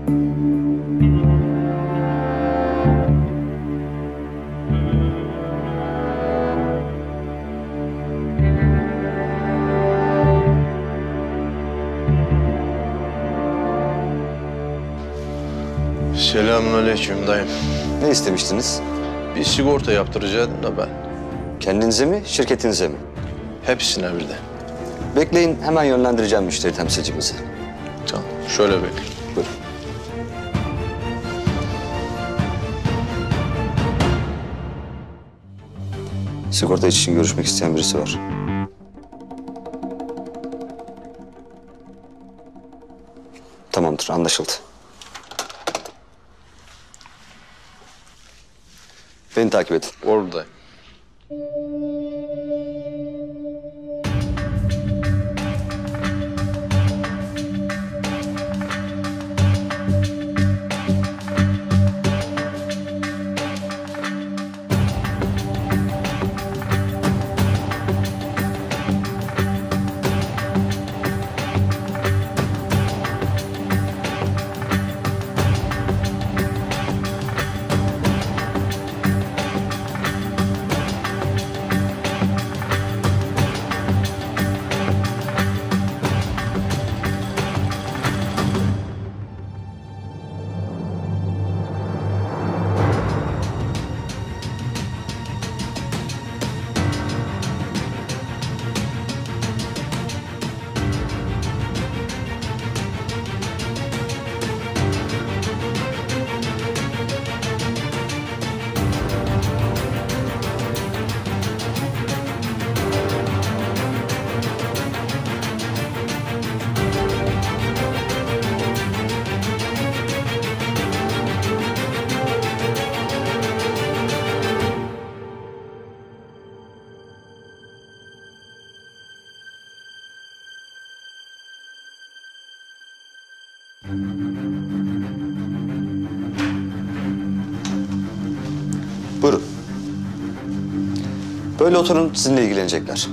Selamünaleyküm dayım. Ne istemiştiniz? Bir sigorta yaptıracaktım da ben. Kendinize mi, şirketinize mi? Hepsine birden. Bekleyin, hemen yönlendireceğim müşteri temsilcimizi. Tamam, şöyle bekle. Buyurun. Sigorta için görüşmek isteyen birisi var. Tamamdır, anlaşıldı. Beni takip edin. Oradayım. Buyurun. Böyle oturun, sizinle ilgilenecekler.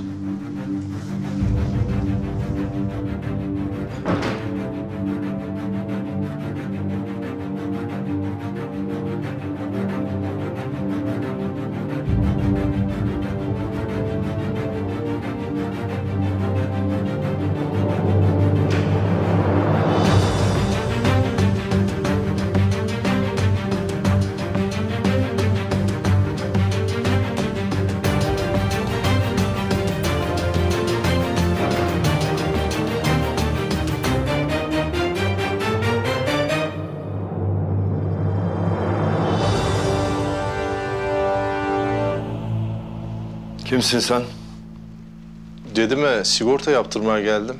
Kimsin sen? Dedime sigorta yaptırmaya geldim.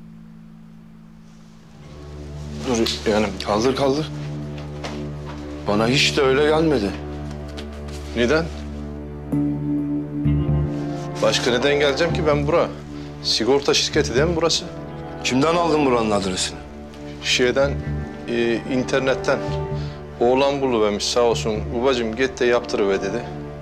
Dur yani Kaldır kaldır. Bana hiç de öyle gelmedi. neden? Başka neden geleceğim ki ben bura? Sigorta şirketi değil mi burası? Kimden aldın buranın adresini? Şeyden, internetten. Oğlan buluvermiş sağ olsun. Babacığım git de yaptırıver dedi.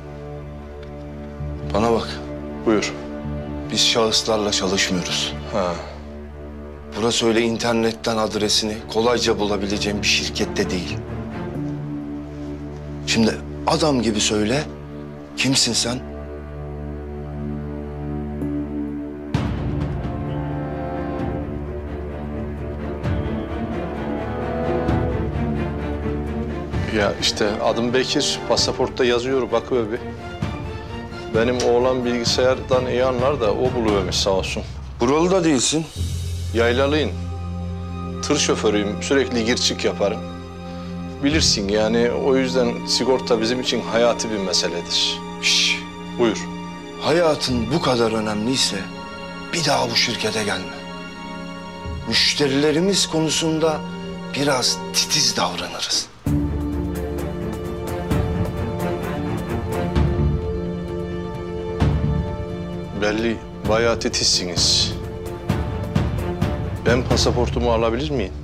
Bana bak. Buyur. Biz şahıslarla çalışmıyoruz. Ha. Burası öyle internetten adresini kolayca bulabileceğim bir şirkette değil. Şimdi adam gibi söyle. Kimsin sen? Ya işte adım Bekir. Pasaportta yazıyor bakıyor bir. Benim oğlan bilgisayardan iyi anlar da o buluvermiş sağ olsun. Buralı da değilsin. Yaylalıyım. Tır şoförüyüm. Sürekli gir çık yaparım. Bilirsin yani o yüzden sigorta bizim için hayati bir meseledir. Şş, Buyur. hayatın bu kadar önemliyse bir daha bu şirkete gelme. Müşterilerimiz konusunda biraz titiz davranırız. Belli bayağı titizsiniz. Ben pasaportumu alabilir miyim?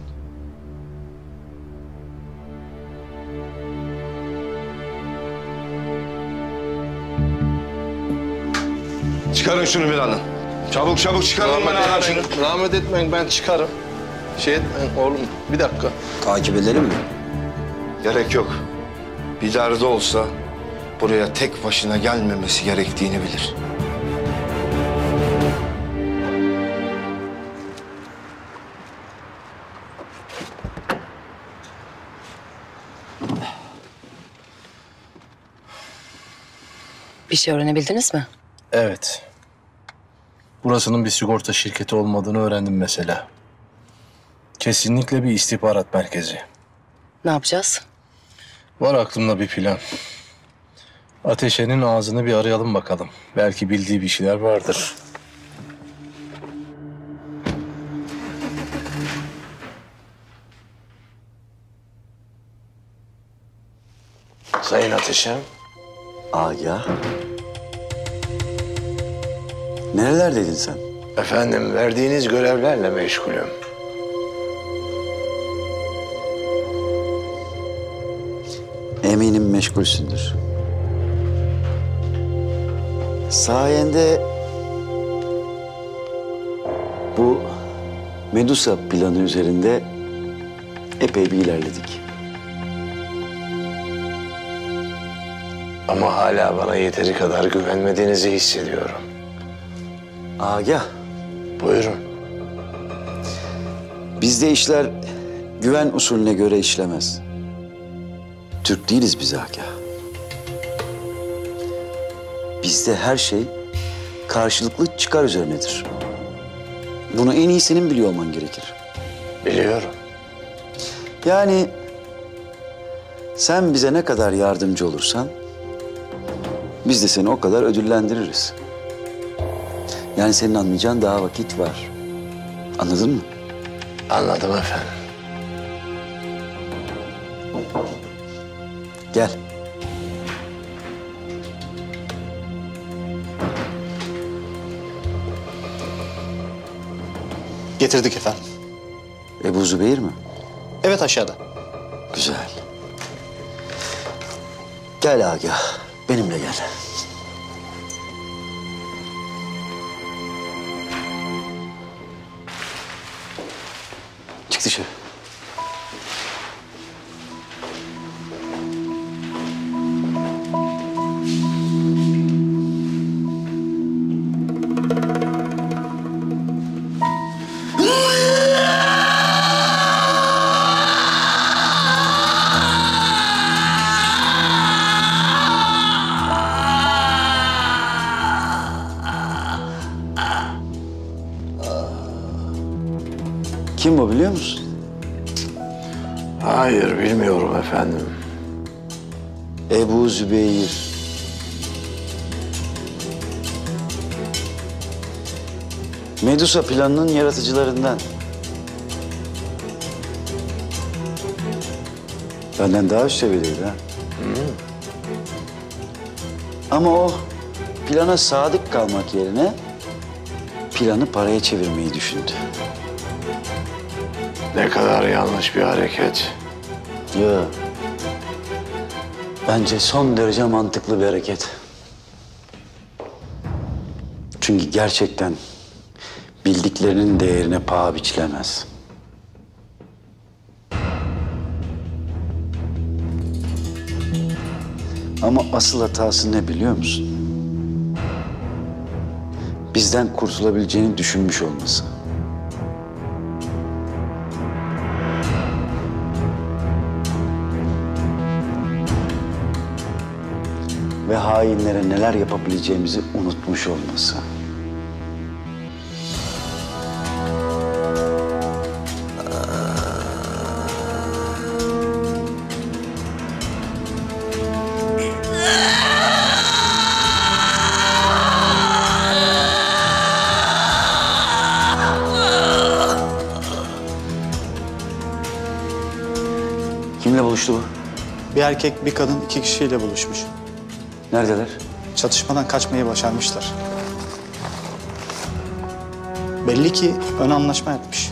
Çıkarın şunu bir anın. Çabuk çabuk çıkarın bana şunu. Rahmet etmeyin ben çıkarım. şey etme oğlum. Bir dakika. Takip edelim mi? Gerek yok. Bir derdi olsa buraya tek başına gelmemesi gerektiğini bilir. Bir şey öğrenebildiniz mi? Evet. Burasının bir sigorta şirketi olmadığını öğrendim mesela. Kesinlikle bir istihbarat merkezi. Ne yapacağız? Var aklımda bir plan. Ateşe'nin ağzını bir arayalım bakalım. Belki bildiği bir şeyler vardır. Sayın Ateşem. Agah. Nerelerdeydin sen? Efendim, verdiğiniz görevlerle meşgulüm. Eminim meşgulsündür. Sayende bu Medusa planı üzerinde epey bir ilerledik. Ama hala bana yeteri kadar güvenmediğinizi hissediyorum. Agah, Buyurun. bizde işler güven usulüne göre işlemez. Türk değiliz biz Agah. Bizde her şey karşılıklı çıkar üzerinedir. Bunu en iyi senin biliyor olman gerekir. Biliyorum. Yani sen bize ne kadar yardımcı olursan biz de seni o kadar ödüllendiririz. Yani senin anlayacağın daha vakit var. Anladın mı? Anladım efendim. Gel. Getirdik efendim. Ebu Zübeyir mi? Evet, aşağıda. Güzel. Gel Agah, benimle gel. Çık dışarı. Kim bu biliyor musun? Hayır, bilmiyorum efendim. Ebu Zübeyir. Medusa planının yaratıcılarından. Benden daha üst seviyedeydi ha. Ama o plana sadık kalmak yerine planı paraya çevirmeyi düşündü. Ne kadar yanlış bir hareket. Ya. Bence son derece mantıklı bir hareket. Çünkü gerçekten bildiklerinin değerine paha biçilemez. Ama asıl hatası ne biliyor musun? Bizden kurtulabileceğini düşünmüş olması. Ve hainlere neler yapabileceğimizi unutmuş olması. Kimle buluştu bu? Bir erkek, bir kadın 2 kişiyle buluşmuş. Neredeler? Çatışmadan kaçmayı başarmışlar. Belli ki ön anlaşma yapmış.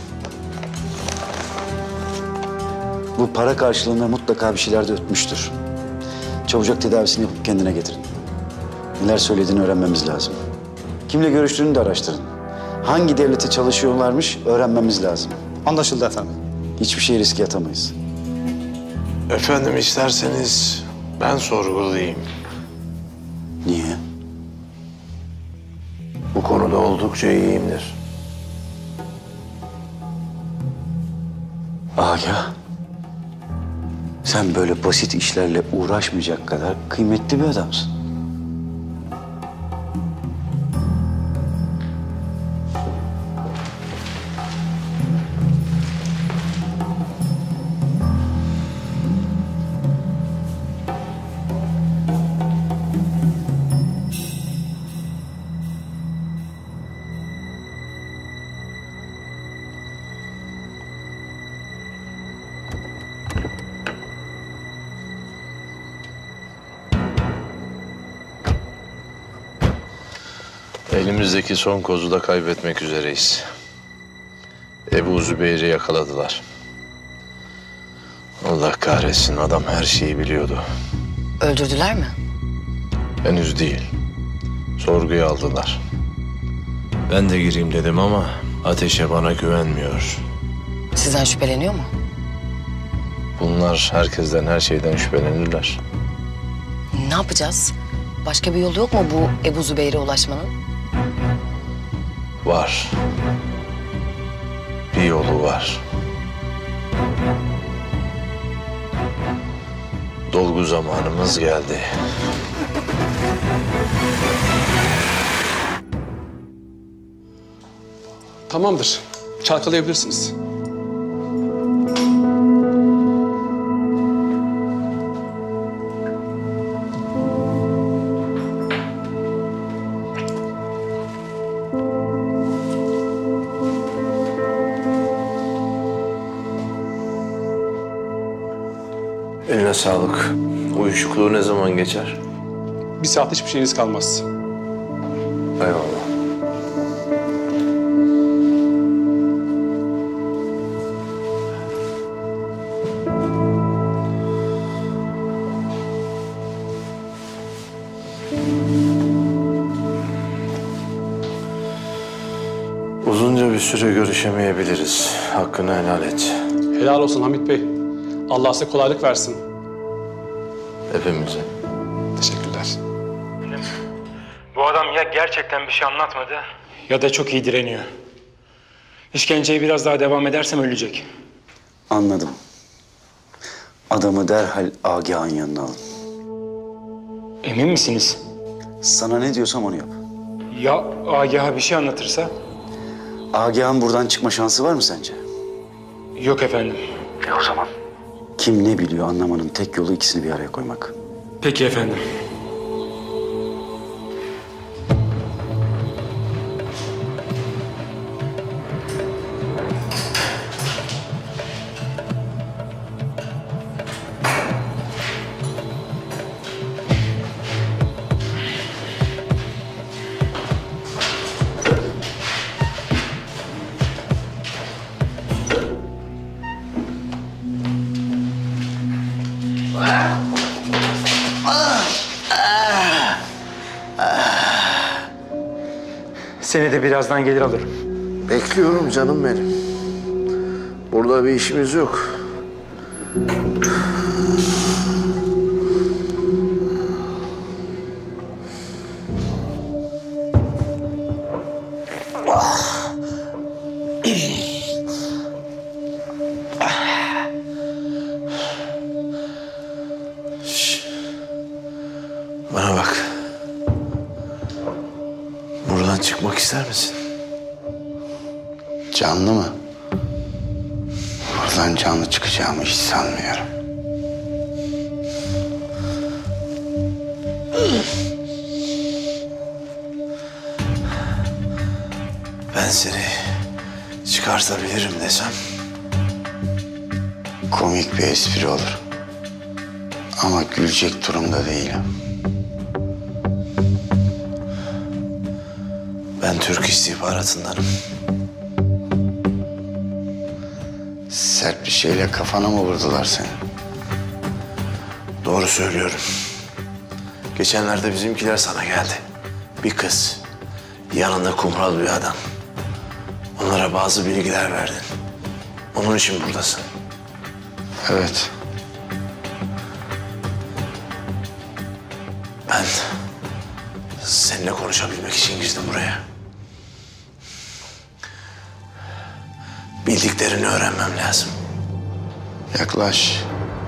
Bu para karşılığında mutlaka bir şeyler de ötmüştür. Çabucak tedavisini yapıp kendine getirin. Neler söylediğini öğrenmemiz lazım. Kimle görüştüğünü de araştırın. Hangi devlete çalışıyorlarmış öğrenmemiz lazım. Anlaşıldı efendim. Hiçbir şey riske atamayız. Efendim isterseniz ben sorgulayayım. Niye? Bu konuda oldukça iyiyimdir. Agah. Sen böyle basit işlerle uğraşmayacak kadar kıymetli bir adamsın. Elimizdeki son kozu da kaybetmek üzereyiz. Ebu Zübeyir'i yakaladılar. Allah kahretsin, adam her şeyi biliyordu. Öldürdüler mi? Henüz değil. Sorguya aldılar. Ben de gireyim dedim ama Ateşe bana güvenmiyor. Sizden şüpheleniyor mu? Bunlar herkesten, her şeyden şüphelenirler. Ne yapacağız? Başka bir yol yok mu bu Ebu Zübeyir'e ulaşmanın? Var. Bir yolu var. Dolgu zamanımız geldi. Tamamdır. Çalkalayabilirsiniz. Eline sağlık. Uyuşukluğu ne zaman geçer? Bir saat hiçbir şeyiniz kalmaz. Eyvallah. Uzunca bir süre görüşemeyebiliriz. Hakkını helal et. Helal olsun Hamit Bey. Allah size kolaylık versin. Hepimize. Teşekkürler. Bu adam ya gerçekten bir şey anlatmadı ya da çok iyi direniyor. İşkenceye biraz daha devam edersem ölecek. Anladım. Adamı derhal Agah'ın yanına alın. Emin misiniz? Sana ne diyorsam onu yap. Ya Agah'a bir şey anlatırsa? Agah'ın buradan çıkma şansı var mı sence? Yok efendim. O zaman? Kim ne biliyor anlamanın tek yolu ikisini bir araya koymak. Peki efendim. Seni de birazdan gelir alırım. Bekliyorum canım benim. Burada bir işimiz yok. Bana bak. Buradan çıkmak ister misin? Canlı mı? Buradan canlı çıkacağımı hiç sanmıyorum. Ben seni çıkartabilirim desem. Komik bir espri olur. Ama gülecek durumda değilim. Ben Türk istihbaratındanım. Sert bir şeyle kafana mı vurdular seni? Doğru söylüyorum. Geçenlerde bizimkiler sana geldi. Bir kız. Yanında kumral bir adam. Onlara bazı bilgiler verdin. Onun için buradasın. Evet. Ben seninle konuşabilmek için girdim buraya. Bildiklerini öğrenmem lazım. Yaklaş.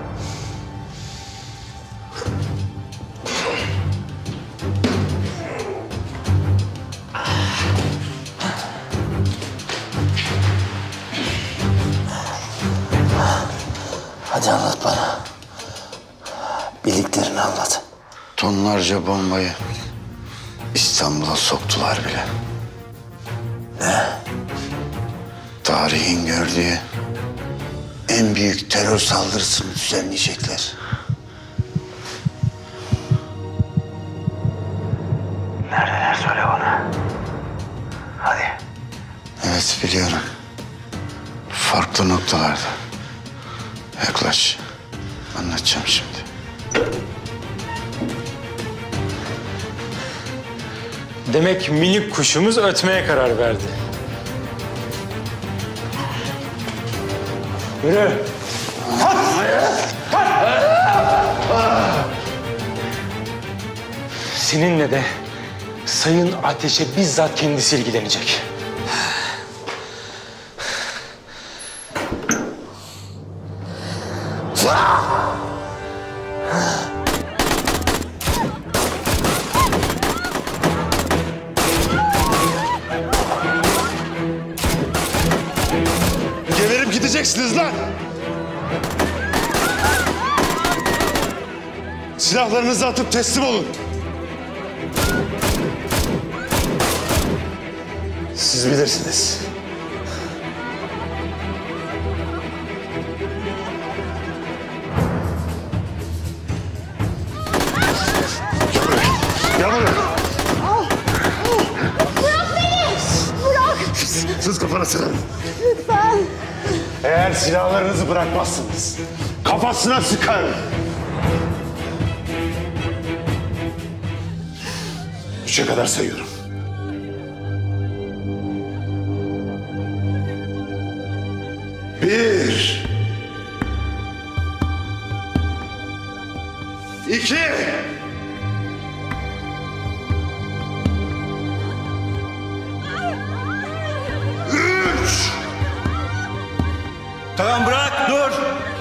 Hadi anlat bana. Bildiklerini anlat. Tonlarca bombayı İstanbul'a soktular bile. Ne? Tarihin gördüğü en büyük terör saldırısını düzenleyecekler. Neredeler söyle bana. Hadi. Evet biliyorum. Farklı noktalarda. Yaklaş. Anlatacağım şimdi. Demek minik kuşumuz ötmeye karar verdi. Yürü. Seninle de Sayın Ateş'e bizzat kendisi ilgilenecek. Geberip gideceksiniz lan! Silahlarınızı atıp teslim olun. Siz bilirsiniz. Gel buraya. Bırak beni! Bırak! Sus kafana sıkın. Lütfen! Eğer silahlarınızı bırakmazsınız, kafasına sıkarım. 3'e kadar sayıyorum. 1, 2, 3. Tamam bırak, dur.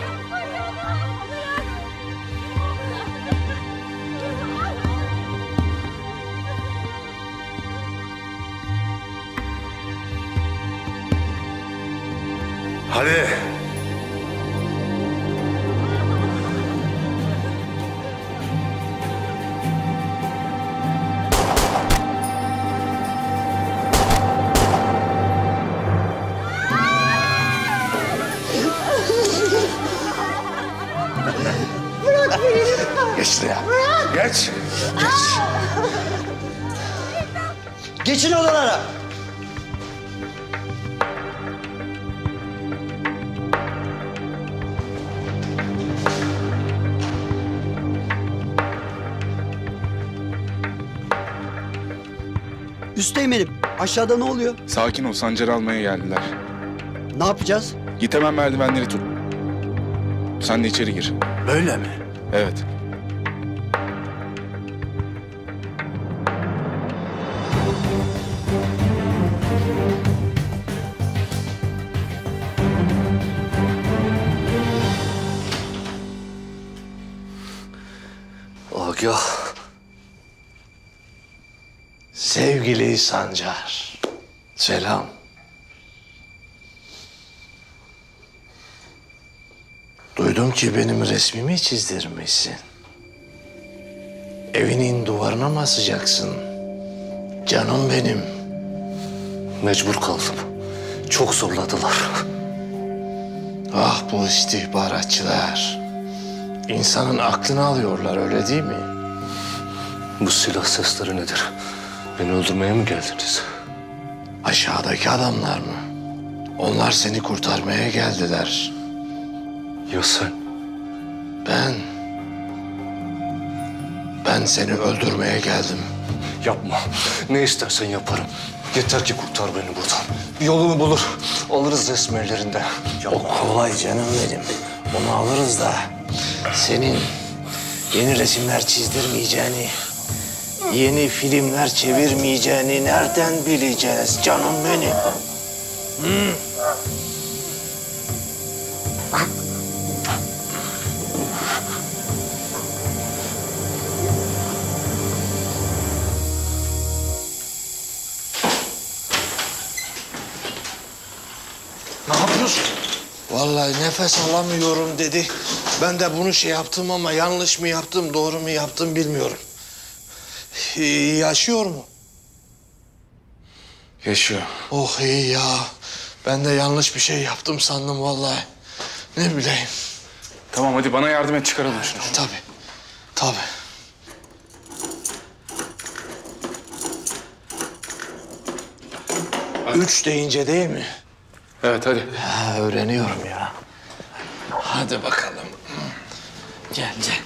Hadi. Bırak beni lütfen! Geç şuraya. Bırak! Geç. Geç. Geçin odalara. Üsteğmenim, aşağıda ne oluyor? Sakin ol, Sancar'ı almaya geldiler. Ne yapacağız? Git hemen merdivenleri tut. Sen de içeri gir. Böyle mi? Evet. Agah. Sevgili Sancar, selam. Duydum ki benim resmimi çizdirmişsin. Evinin duvarına mı asacaksın? Canım benim. Mecbur kaldım. Çok zorladılar. Ah bu istihbaratçılar. İnsanın aklını alıyorlar öyle değil mi? Bu silah sesleri nedir? Beni öldürmeye mi geldiniz? Aşağıdaki adamlar mı? Onlar seni kurtarmaya geldiler. Ya sen? Ben seni öldürmeye geldim. Yapma. Ne istersen yaparım. Yeter ki kurtar beni buradan. yolunu bulur. Alırız resmi ellerinden. Çok kolay canım benim. Onu alırız da senin yeni resimler çizdirmeyeceğini, yeni filmler çevirmeyeceğini nereden bileceğiz canım benim? Hı? Ne yapıyorsun? Vallahi nefes alamıyorum dedi. Ben de bunu şey yaptım ama yanlış mı yaptım, doğru mu yaptım bilmiyorum. Yaşıyor mu? Yaşıyor. Oh iyi ya. Ben de yanlış bir şey yaptım sandım vallahi. Ne bileyim. Tamam hadi bana yardım et çıkaralım şunu. Tabii. Tabii. Üç deyince değil mi? Evet hadi. Ha, öğreniyorum ya. Hadi bakalım. Gel gel.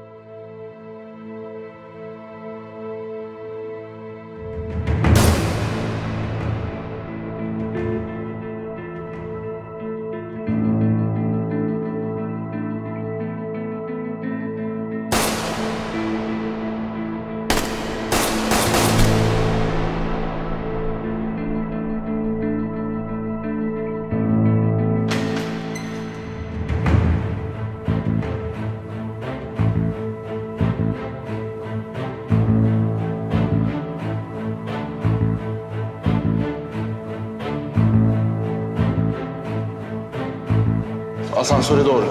Asansöre doğru.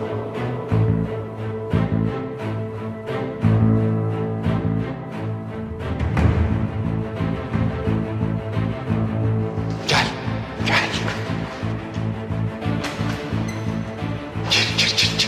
Gel. Gel. Gir gir gir gir.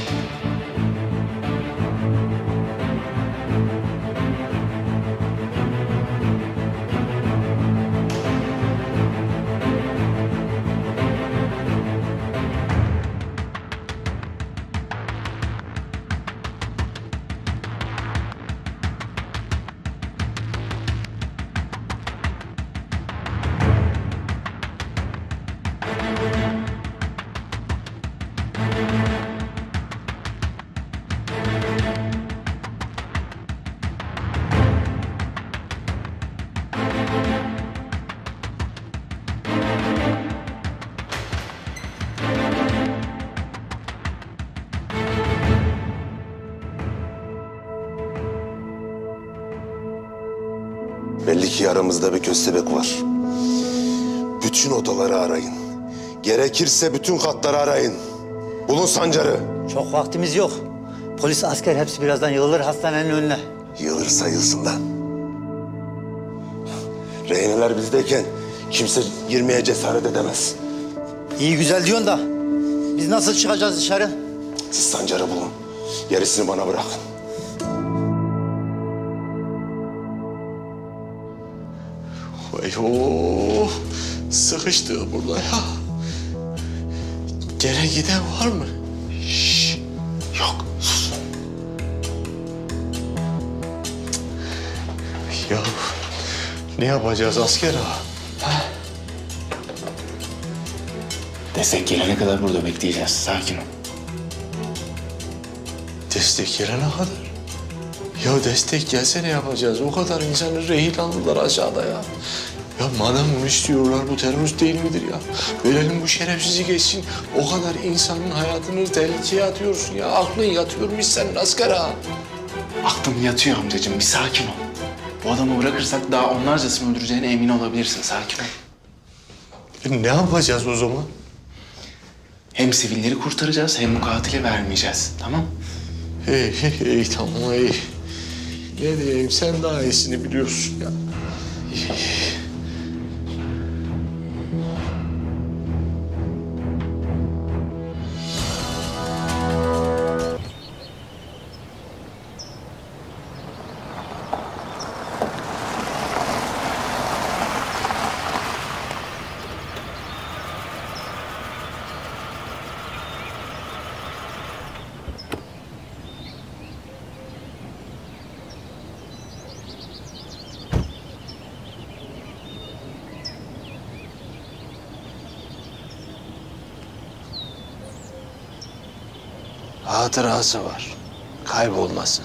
Belli ki aramızda bir köstebek var. Bütün odaları arayın. Gerekirse bütün katları arayın. Bulun Sancar'ı. Çok vaktimiz yok. Polis, asker hepsi birazdan yığılır hastanenin önüne. Yığılırsa yığılsın lan. Rehineler bizdeyken kimse girmeye cesaret edemez. İyi güzel diyorsun da biz nasıl çıkacağız dışarı? Siz Sancar'ı bulun. Gerisini bana bırakın. Oh, sıkıştı burada ya. Gene giden var mı? Şşş, yok, sus. Ya ne yapacağız asker ağa? Destek gelene kadar burada bekleyeceğiz. Sakin ol. Destek gelene kadar. Ya destek gelse ne yapacağız? O kadar insanı rehin aldılar aşağıda ya. Ya madem bunu istiyorlar, bu terörist değil midir ya? Verelim bu şerefsizi geçsin. O kadar insanın hayatını tehlikeye atıyorsun ya. Aklın yatıyormuş senin asker ağa. Aklım yatıyor amcacığım. Bir sakin ol. Bu adamı bırakırsak daha onlarcasını öldüreceğine emin olabilirsin. Sakin ol. Ne yapacağız o zaman? Hem sivilleri kurtaracağız hem bu katili vermeyeceğiz. Tamam? İyi tamam iyi. Ne diyeyim sen daha iyisini biliyorsun ya. Hatırası var. Kaybolmasın.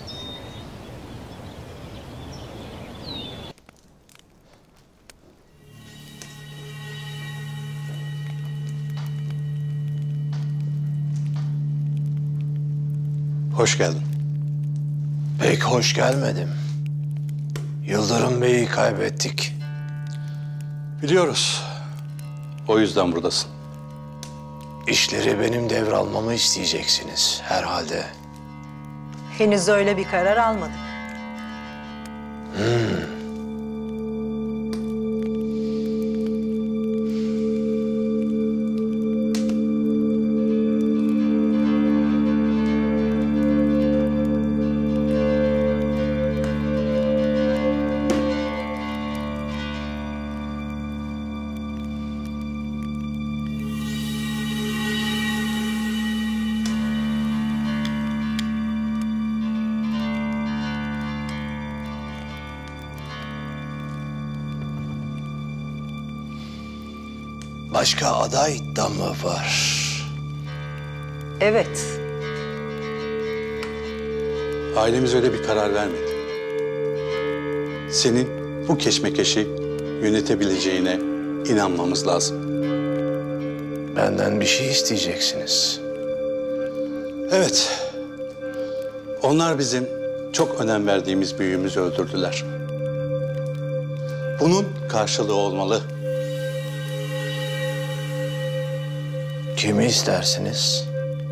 Hoş geldin. Pek hoş gelmedim. Yıldırım Bey'i kaybettik. Biliyoruz. O yüzden buradasın. İşleri benim devralmamı isteyeceksiniz herhalde. Henüz öyle bir karar almadık. Başka aday da mı var? Evet. Ailemiz öyle bir karar vermedi. Senin bu keşmekeşi yönetebileceğine inanmamız lazım. Benden bir şey isteyeceksiniz. Evet. Onlar bizim çok önem verdiğimiz büyüğümüzü öldürdüler. Bunun karşılığı olmalı. Kimi istersiniz?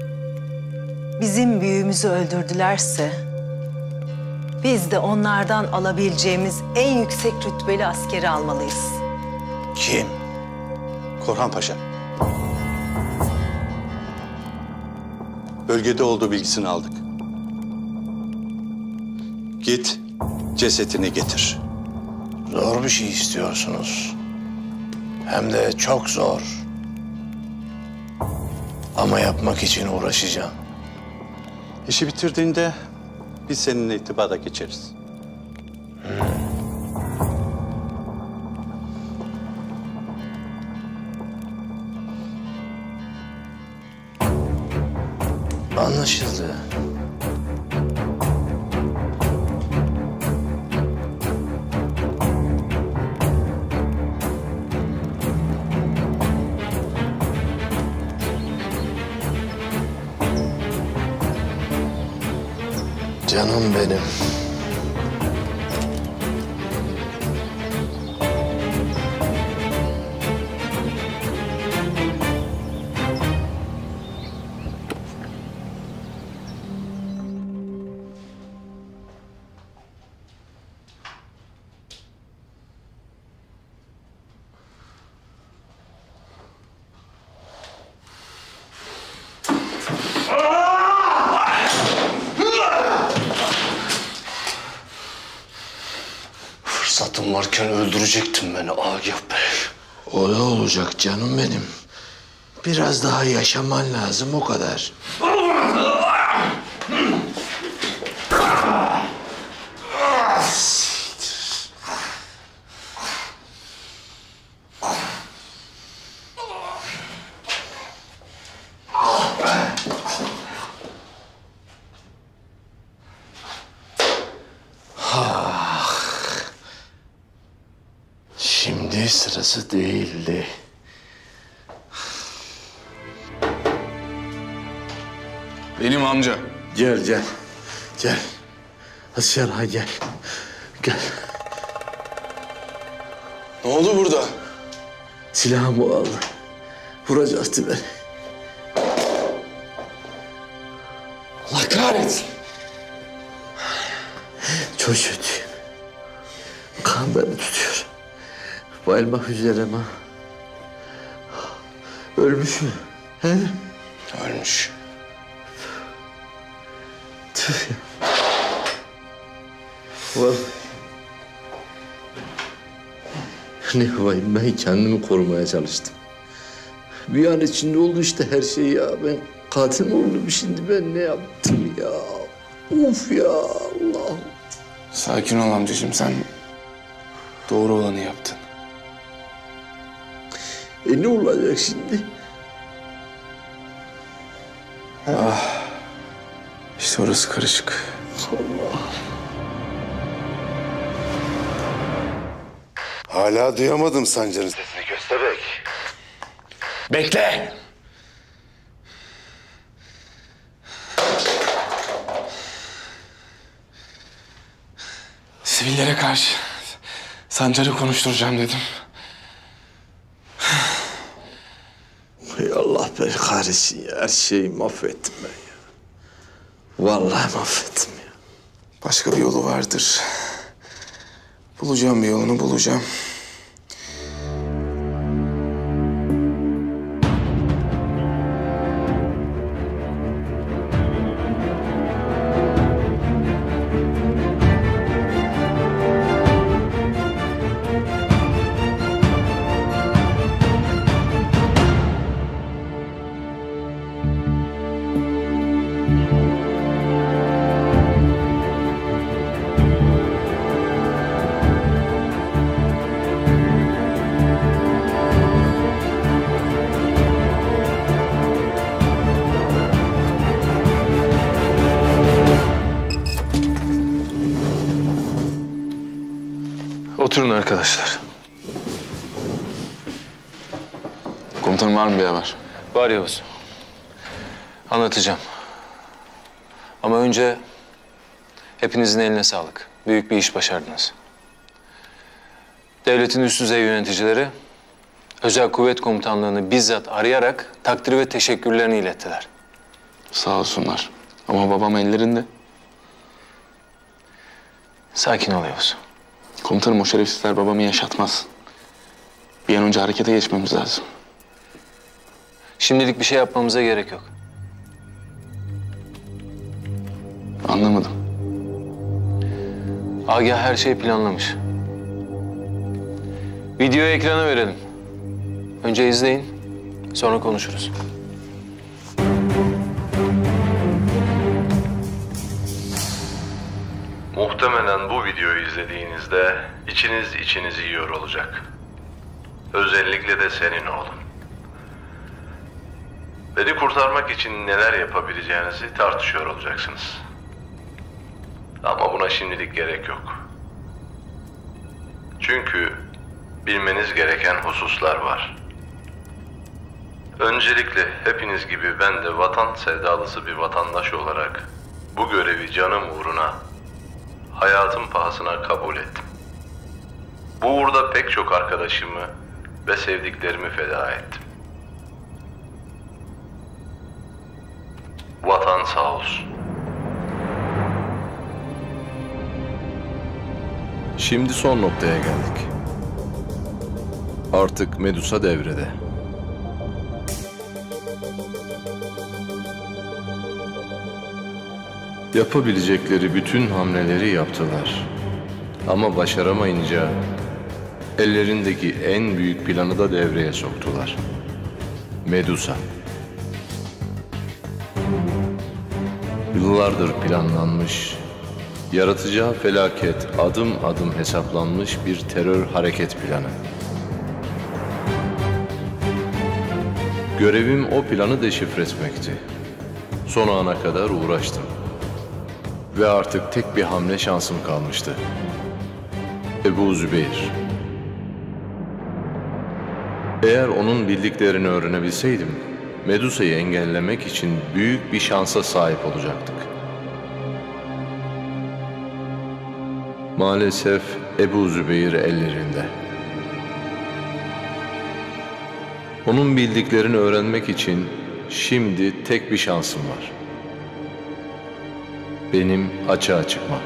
Bizim büyüğümüzü öldürdülerse biz de onlardan alabileceğimiz en yüksek rütbeli askeri almalıyız. Kim? Korhan Paşa. Bölgede olduğu bilgisini aldık. Git, cesetini getir. Zor bir şey istiyorsunuz. Hem de çok zor. Ama yapmak için uğraşacağım. İşi bitirdiğinde biz seninle irtibata geçeriz. Anlaşıldı. Canım benim. Fırsatım varken öldürecektin beni Agah Bey. O da olacak canım benim. Biraz daha yaşaman lazım o kadar. Şimdi sırası değildi. Benim amca. Gel gel. Gel. Aşağı gel. Gel. Ne oldu burada? Silahımı aldı. Vuracaktı beni. Allah kahretsin. Çok kötüyüm. Kan beni tutuyor. Bayılmak üzereyim ha. Ölmüş mü? He? Ölmüş. Tüh ya. Vallahi. Ne yapayım, ben kendimi korumaya çalıştım. Bir an içinde oldu işte her şey ya. Ben katil mi oldum şimdi, ben ne yaptım ya? Of ya Allah'ım. Sakin ol amcacığım, sen doğru olanı yaptın. Ne olacak şimdi? Ah, Orası karışık. Hala duyamadım Sancar'ın sesini Köstebek. Bekle! Sivillere karşı Sancar'ı konuşturacağım dedim. Ey Allah beni kahretsin ya. Her şeyi mahvettim ben ya. Vallahi mahvettim ya. Başka bir yolu vardır. Bulacağım bir yolunu bulacağım. Oturun arkadaşlar. Komutanım var mı bir haber? Var Yavuz. Anlatacağım. Ama önce hepinizin eline sağlık. Büyük bir iş başardınız. Devletin üst düzey yöneticileri Özel Kuvvet Komutanlığı'nı bizzat arayarak takdir ve teşekkürlerini ilettiler. Sağ olsunlar. Ama babam ellerinde. Sakin ol Yavuz. Komutanım o şerefsizler babamı yaşatmaz. Bir an önce harekete geçmemiz lazım. Şimdilik bir şey yapmamıza gerek yok. Anlamadım. Agah her şeyi planlamış. Videoyu ekrana verelim. Önce izleyin, sonra konuşuruz. Muhtemelen bu videoyu izlediğinizde içinizi yiyor olacak. Özellikle de senin oğlun. Beni kurtarmak için neler yapabileceğinizi tartışıyor olacaksınız. Ama buna şimdilik gerek yok. Çünkü bilmeniz gereken hususlar var. Öncelikle hepiniz gibi ben de vatan sevdalısı bir vatandaş olarak bu görevi canım uğruna, hayatım pahasına kabul ettim. Bu uğurda pek çok arkadaşımı ve sevdiklerimi feda ettim. Vatan sağ olsun. Şimdi son noktaya geldik. Artık Medusa devrede. Yapabilecekleri bütün hamleleri yaptılar. Ama başaramayınca ellerindeki en büyük planı da devreye soktular. Medusa. Yıllardır planlanmış, yaratacağı felaket adım adım hesaplanmış bir terör hareket planı. Görevim o planı deşifre etmekti. Son ana kadar uğraştım. Ve artık tek bir hamle şansım kalmıştı. Ebu Zübeyir. Eğer onun bildiklerini öğrenebilseydim, Medusa'yı engellemek için büyük bir şansa sahip olacaktık. Maalesef Ebu Zübeyir ellerinde. Onun bildiklerini öğrenmek için şimdi tek bir şansım var. Benim açığa çıkmam.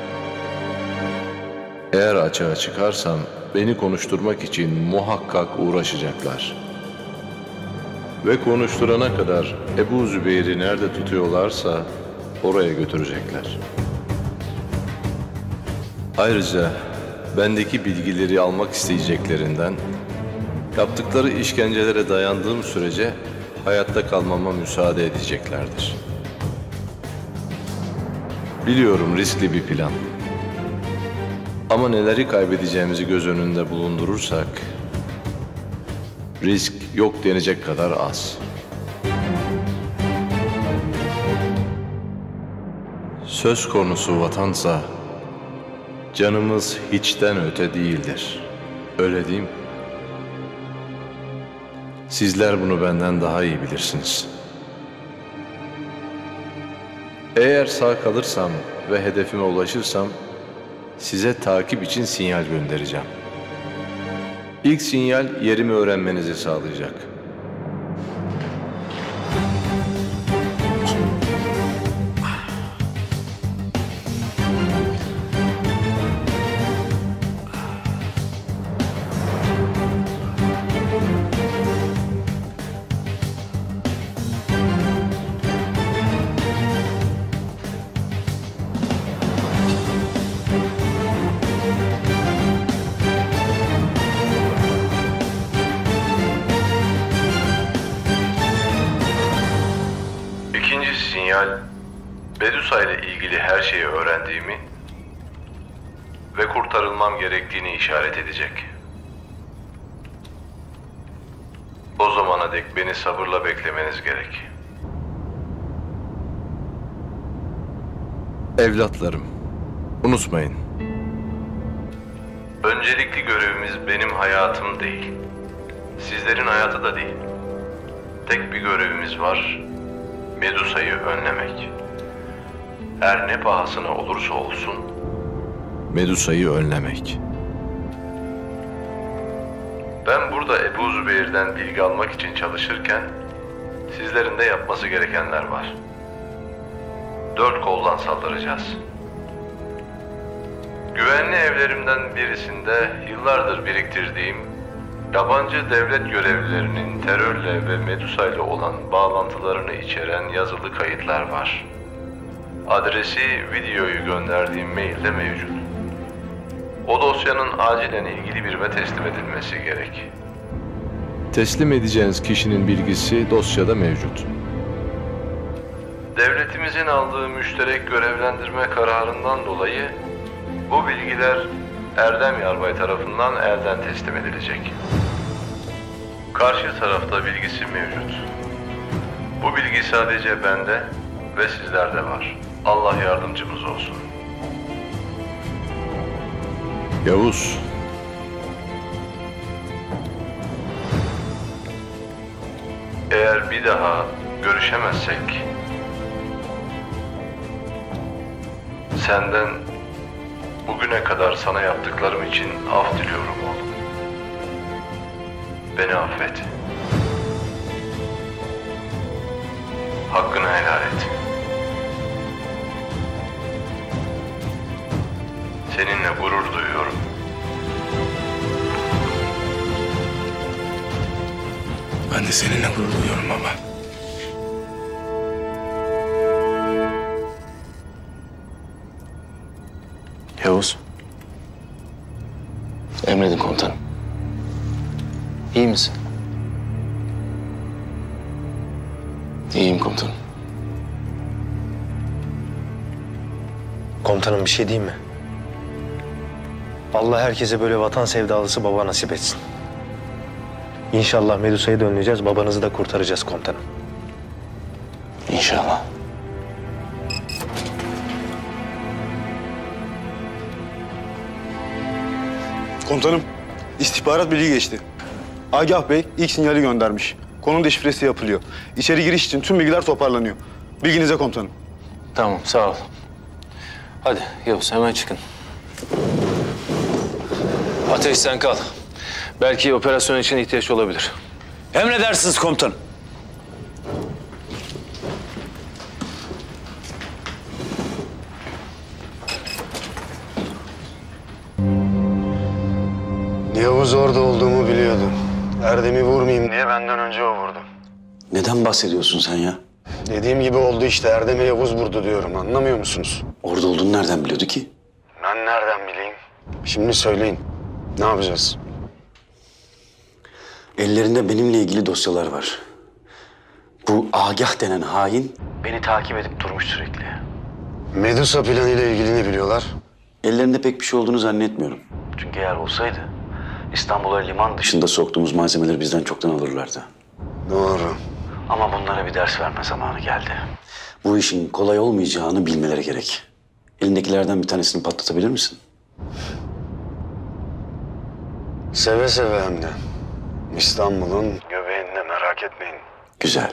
Eğer açığa çıkarsam beni konuşturmak için muhakkak uğraşacaklar. Ve konuşturana kadar Ebu Zübeyir'i nerede tutuyorlarsa oraya götürecekler. Ayrıca bendeki bilgileri almak isteyeceklerinden, yaptıkları işkencelere dayandığım sürece hayatta kalmama müsaade edeceklerdir. Biliyorum riskli bir plan. Ama neleri kaybedeceğimizi göz önünde bulundurursak, risk yok denecek kadar az. Söz konusu vatansa canımız hiçten öte değildir. Öyle değil mi? Sizler bunu benden daha iyi bilirsiniz. Eğer sağ kalırsam ve hedefime ulaşırsam size takip için sinyal göndereceğim. İlk sinyal yerimi öğrenmenizi sağlayacak. İkinci sinyal, Medusa ile ilgili her şeyi öğrendiğimi ve kurtarılmam gerektiğini işaret edecek. O zamana dek beni sabırla beklemeniz gerek. Evlatlarım, unutmayın. Öncelikli görevimiz benim hayatım değil. Sizlerin hayatı da değil. Tek bir görevimiz var. Medusa'yı önlemek. Her ne pahasına olursa olsun. Medusa'yı önlemek. Ben burada Ebu Zübeyir'den bilgi almak için çalışırken sizlerin de yapması gerekenler var. 4 koldan saldıracağız. Güvenli evlerimden birisinde yıllardır biriktirdiğim yabancı devlet görevlilerinin terörle ve Medusa ile olan bağlantılarını içeren yazılı kayıtlar var. Adresi videoyu gönderdiğim mailde mevcut. O dosyanın acilen ilgili birime teslim edilmesi gerek. Teslim edeceğiniz kişinin bilgisi dosyada mevcut. Devletimizin aldığı müşterek görevlendirme kararından dolayı bu bilgiler Erdem Yarbay tarafından elden teslim edilecek. Karşı tarafta bilgisi mevcut. Bu bilgi sadece bende ve sizlerde var. Allah yardımcımız olsun. Yavuz. Eğer bir daha görüşemezsek senden bugüne kadar sana yaptıklarım için af diliyorum oğlum. Beni affet. Hakkını helal et. Seninle gurur duyuyorum. Ben de seninle gurur duyuyorum baba. Yavuz. Emredin komutanım. İyi misin? İyiyim komutanım. Komutanım bir şey diyeyim mi? Allah herkese böyle vatan sevdalısı baba nasip etsin. İnşallah Medusa'yı da önleyeceğiz, babanızı da kurtaracağız komutanım. İnşallah. Komutanım, istihbarat bilgi geçti. Agah Bey ilk sinyali göndermiş. Konunun deşifresi yapılıyor. İçeri giriş için tüm bilgiler toparlanıyor. Bilginize komutanım. Tamam, sağ ol. Hadi Yavuz, hemen çıkın. Ateş sen kal. Belki operasyon için ihtiyaç olabilir. Emredersiniz komutanım. Yavuz orada olduğumu biliyordum. Erdem'i vurmayayım diye benden önce o vurdu. Neden bahsediyorsun sen ya? Dediğim gibi oldu işte. Erdem'i Yavuz vurdu diyorum. Anlamıyor musunuz? Orada olduğunu nereden biliyordu ki? Ben nereden bileyim? Şimdi söyleyin. Ne yapacağız? Ellerinde benimle ilgili dosyalar var. Bu Agah denen hain beni takip edip durmuş sürekli. Medusa planıyla ilgili ne biliyorlar? Ellerinde pek bir şey olduğunu zannetmiyorum. Çünkü eğer olsaydı İstanbul'a liman dışında soktuğumuz malzemeleri bizden çoktan alırlardı. Doğru. Ama bunlara bir ders verme zamanı geldi. Bu işin kolay olmayacağını bilmeleri gerek. Elindekilerden bir tanesini patlatabilir misin? Seve seve hem de. İstanbul'un göbeğinde, merak etmeyin. Güzel.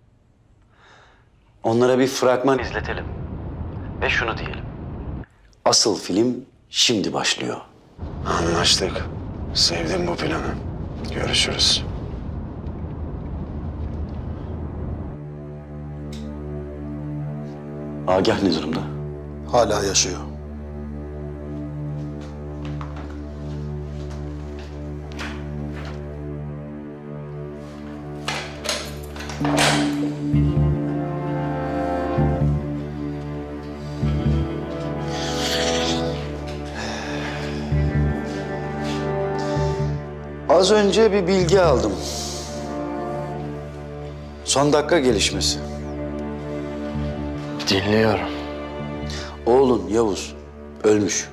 Onlara bir fragman izletelim. Ve şunu diyelim. Asıl film şimdi başlıyor. Anlaştık. Sevdim bu planı. Görüşürüz. Agah ne durumda? Hala yaşıyor. Az önce bir bilgi aldım. Son dakika gelişmesi. Dinliyorum. Oğlun Yavuz ölmüş.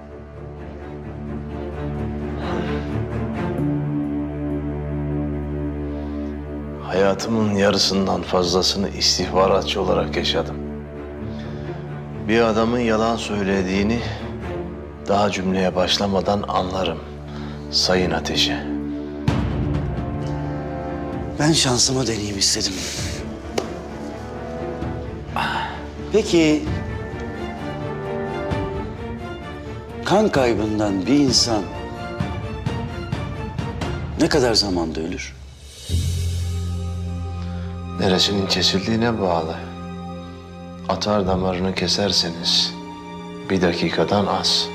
Hayatımın yarısından fazlasını istihbaratçı olarak yaşadım. Bir adamın yalan söylediğini daha cümleye başlamadan anlarım. Sayın Ateş'i. Ben şansımı deneyeyim istedim. Peki... kan kaybından bir insan ne kadar zamanda ölür? Neresinin kesildiğine bağlı. Atar damarını keserseniz 1 dakikadan az.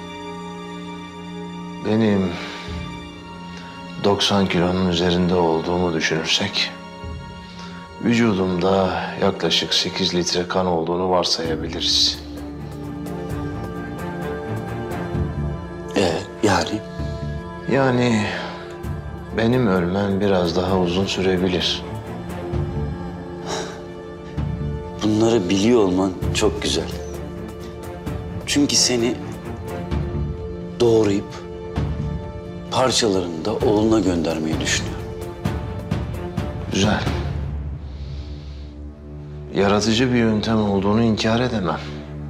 Benim 90 kilonun üzerinde olduğumu düşünürsek vücudumda yaklaşık 8 litre kan olduğunu varsayabiliriz. Yani? Yani benim ölmem biraz daha uzun sürebilir. Bunları biliyor olman çok güzel. Çünkü seni doğrayıp parçalarını da oğluna göndermeyi düşünüyorum. Güzel. Yaratıcı bir yöntem olduğunu inkar edemem.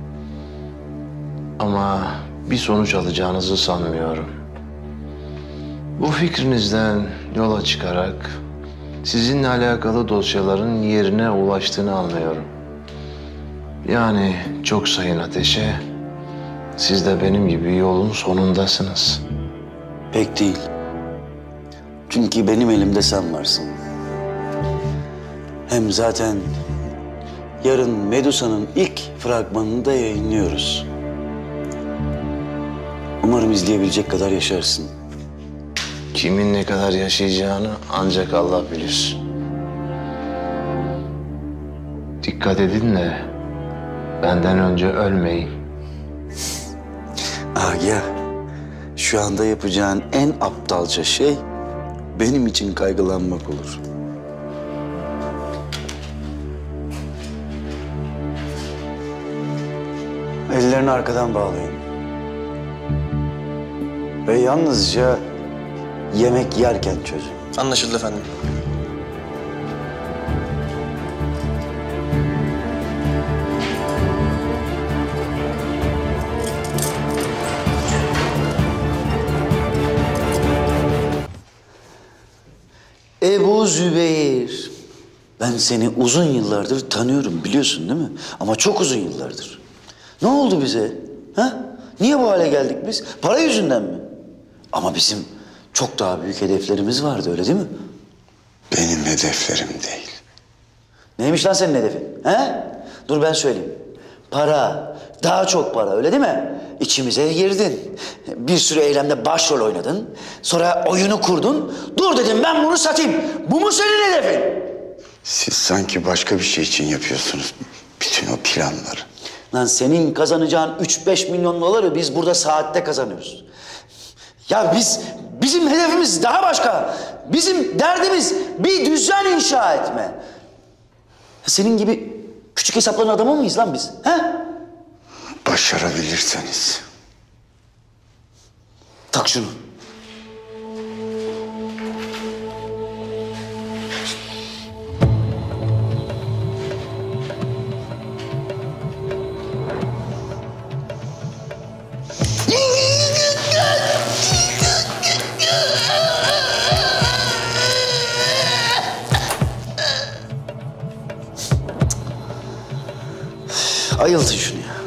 Ama bir sonuç alacağınızı sanmıyorum. Bu fikrinizden yola çıkarak sizinle alakalı dosyaların yerine ulaştığını anlıyorum. Yani çok Sayın Ateş'e siz de benim gibi yolun sonundasınız. Pek değil. Çünkü benim elimde sen varsın. Hem zaten yarın Medusa'nın ilk fragmanını da yayınlıyoruz. Umarım izleyebilecek kadar yaşarsın. Kimin ne kadar yaşayacağını ancak Allah bilir. Dikkat edin de benden önce ölmeyin. Agah, şu anda yapacağın en aptalca şey benim için kaygılanmak olur. Ellerini arkadan bağlayın. Ve yalnızca yemek yerken çözün. Anlaşıldı efendim. Ebu Zübeyir. Ben seni uzun yıllardır tanıyorum biliyorsun değil mi? Ama çok uzun yıllardır. Ne oldu bize? Ha? Niye bu hale geldik biz? Para yüzünden mi? Ama bizim çok daha büyük hedeflerimiz vardı öyle değil mi? Benim hedeflerim değil. Neymiş lan senin hedefin? He? Dur ben söyleyeyim. Para, daha çok para öyle değil mi? İçimize girdin. Bir sürü eylemde başrol oynadın. Sonra oyunu kurdun. Dur dedim ben bunu satayım. Bu mu senin hedefin? Siz sanki başka bir şey için yapıyorsunuz bütün o planları. Lan senin kazanacağın 3-5 milyon doları biz burada saatte kazanıyoruz. Ya bizim hedefimiz daha başka. Bizim derdimiz bir düzen inşa etme. Senin gibi küçük hesapların adamı mıyız lan biz? He? Başarabilirseniz. Tak şunu. Ayıltın şunu ya.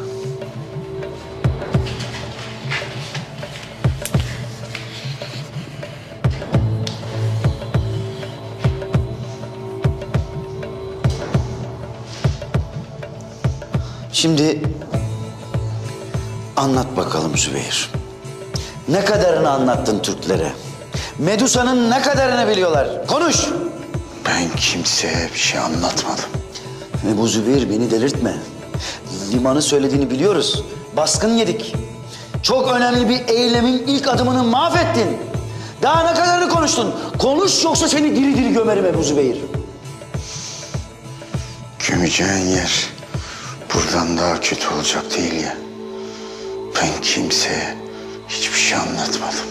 Şimdi anlat bakalım Zübeyir. Ne kadarını anlattın Türklere? Medusa'nın ne kadarını biliyorlar? Konuş! Ben kimseye bir şey anlatmadım. Bu Zübeyir beni delirtme. Limanı söylediğini biliyoruz. Baskın yedik. Çok önemli bir eylemin ilk adımını mahvettin. Daha ne kadarını konuştun? Konuş yoksa seni diri diri gömerim Ebu Zübeyir. Gömeceğin yer buradan daha kötü olacak değil ya. Ben kimseye hiçbir şey anlatmadım.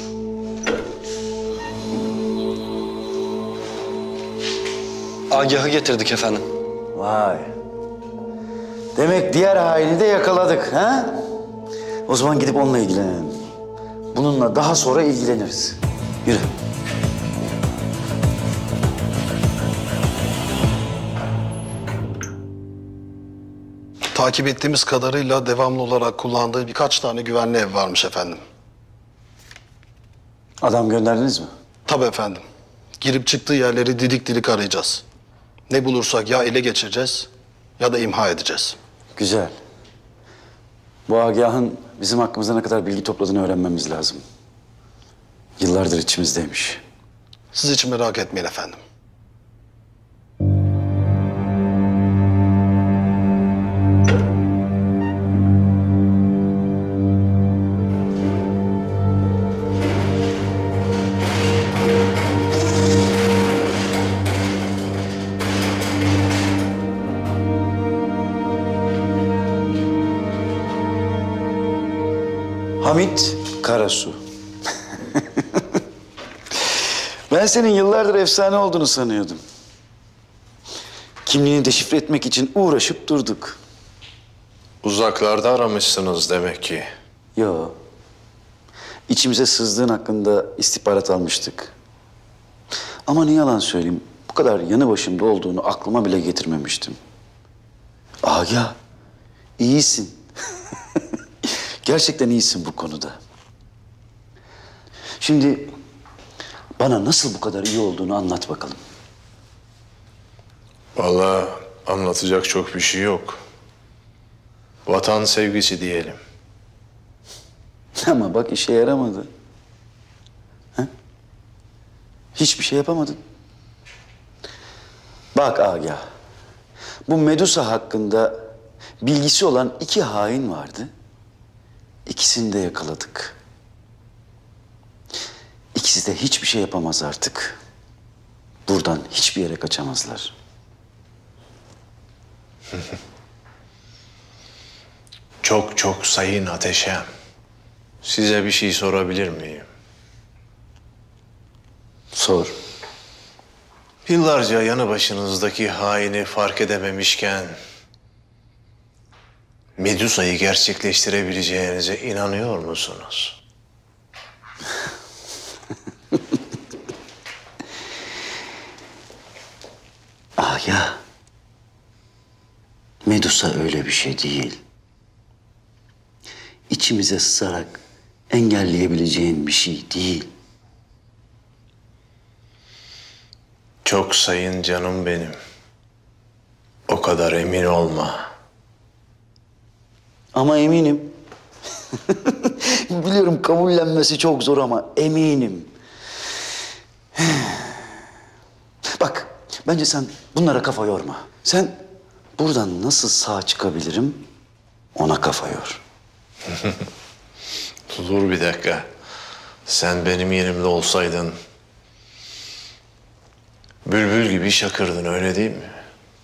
Agah'ı getirdik efendim. Vay. Demek diğer haini de yakaladık ha? O zaman gidip onunla ilgilenelim. Bununla daha sonra ilgileniriz. Yürü. Takip ettiğimiz kadarıyla devamlı olarak kullandığı birkaç tane güvenli ev varmış efendim. Adam gönderdiniz mi? Tabii efendim. Girip çıktığı yerleri didik didik arayacağız. Ne bulursak ya ele geçireceğiz ya da imha edeceğiz. Güzel. Bu Agah'ın bizim hakkımızda ne kadar bilgi topladığını öğrenmemiz lazım. Yıllardır içimizdeymiş. Siz hiç merak etmeyin efendim. Hamit Karasu. Ben senin yıllardır efsane olduğunu sanıyordum. Kimliğini deşifre etmek için uğraşıp durduk. Uzaklarda aramışsınız demek ki. Yo. İçimize sızdığın hakkında istihbarat almıştık. Ama ne yalan söyleyeyim, bu kadar yanı başımda olduğunu aklıma bile getirmemiştim. Agah, iyisin. Gerçekten iyisin bu konuda. Şimdi bana nasıl bu kadar iyi olduğunu anlat bakalım. Vallahi anlatacak çok bir şey yok. Vatan sevgisi diyelim. Ama bak işe yaramadı. Ha? Hiçbir şey yapamadın. Bak Agah, bu Medusa hakkında bilgisi olan 2 hain vardı. İkisini de yakaladık. İkisi de hiçbir şey yapamaz artık. Buradan hiçbir yere kaçamazlar. Çok çok sayın Ateşem. Size bir şey sorabilir miyim? Sor. Yıllarca yanı başınızdaki haini fark edememişken Medusa'yı gerçekleştirebileceğinize inanıyor musunuz? Agah, Medusa öyle bir şey değil. İçimize sızarak engelleyebileceğin bir şey değil. Çok sayın canım benim. O kadar emin olma. Ama eminim. Biliyorum kabullenmesi çok zor ama eminim. Bak, bence sen bunlara kafa yorma. Sen buradan nasıl sağ çıkabilirim ona kafa yor. Dur bir dakika. Sen benim yerimde olsaydın bülbül gibi şakırdın, öyle değil mi?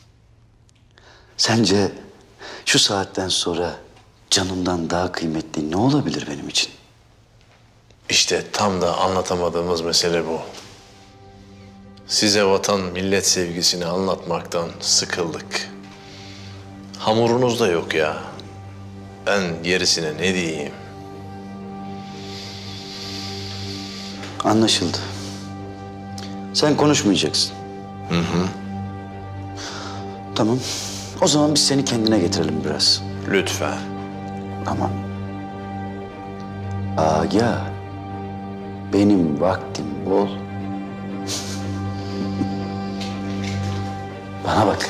Sence şu saatten sonra canımdan daha kıymetli ne olabilir benim için? İşte tam da anlatamadığımız mesele bu. Size vatan millet sevgisini anlatmaktan sıkıldık. Hamurunuz da yok ya. Ben gerisine ne diyeyim? Anlaşıldı. Sen konuşmayacaksın. Hı hı. Tamam. O zaman biz seni kendine getirelim biraz. Lütfen. Tamam. Agah, benim vaktim bol. Bana bak.